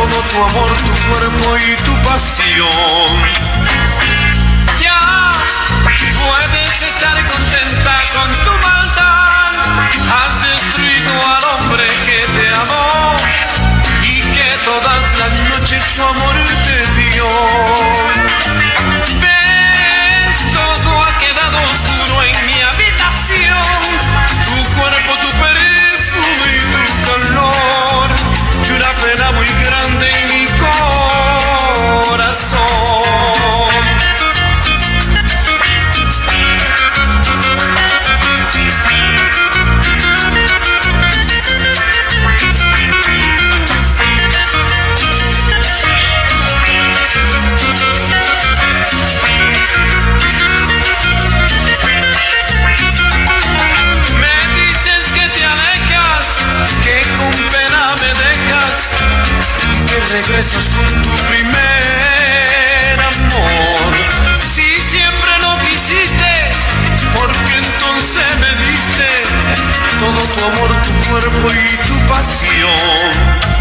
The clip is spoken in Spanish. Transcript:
todo tu amor, tu cuerpo y tu pasión. Ya puedes estar contenta con tu maldad. Has destruido al hombre que te amó y que todas las noches su amor te dio. Ves, todo ha quedado oscuro en mi habitación. Tu cuerpo, tu perfume y tu calor, y una pena muy grande en mi corazón. Regresas con tu primer amor. Si siempre lo quisiste, porque entonces me diste todo tu amor, tu cuerpo y tu pasión.